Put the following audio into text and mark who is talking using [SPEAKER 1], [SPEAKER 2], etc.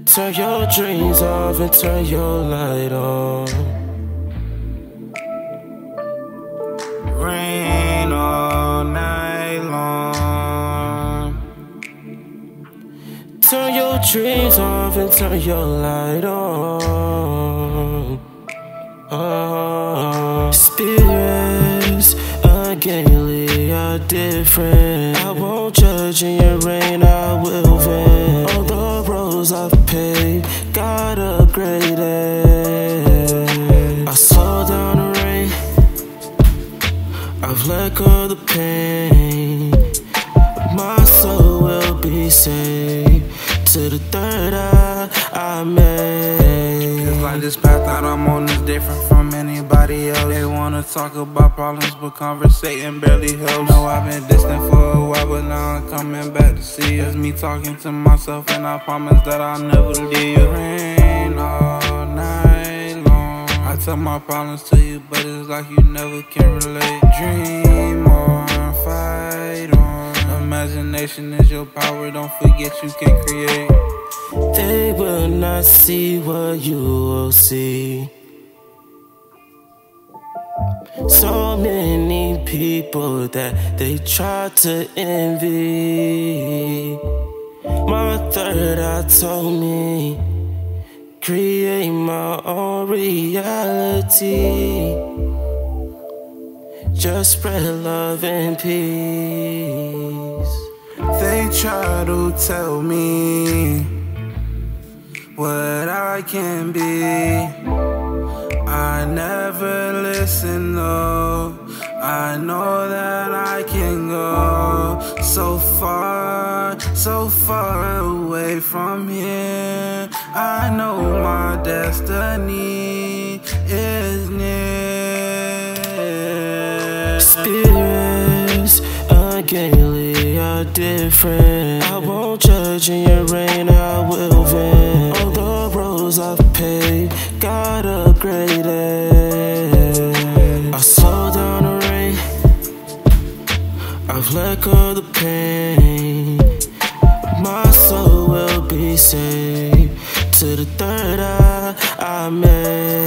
[SPEAKER 1] Turn your dreams off and turn your light on.
[SPEAKER 2] Rain all night long.
[SPEAKER 1] Turn your dreams off and turn your light on. Spirits ungainly are different. I won't judge in your rain, I will vent. All the roads I've paved got upgraded. I slow down the rain, I've let go of the pain. My soul will be saved to the third eye I made.
[SPEAKER 2] It's like this path that I'm on is different from anybody else. They wanna talk about problems, but conversating barely helps. Know I've been distant for a while, but now I'm coming back to see. It's me talking to myself, and I promise that I'll never leave you. Rain all night long. I tell my problems to you, but it's like you never can relate. Dream on, fight on. Imagination is your power, don't forget you can create.
[SPEAKER 1] They will not see what you will see. So many people that they try to envy. My third eye told me, create my own reality. Just spread love and peace.
[SPEAKER 2] They try to tell me what I can be. I never listen though. I know that I can go so far away from here. I know my destiny is near.
[SPEAKER 1] Spirits ungainly are different. I won't judge in your rain, I will vent. All the roads I've paved got upgraded. I slow down the rain, I've let go of the pain. My soul will be saved to the third eye I made.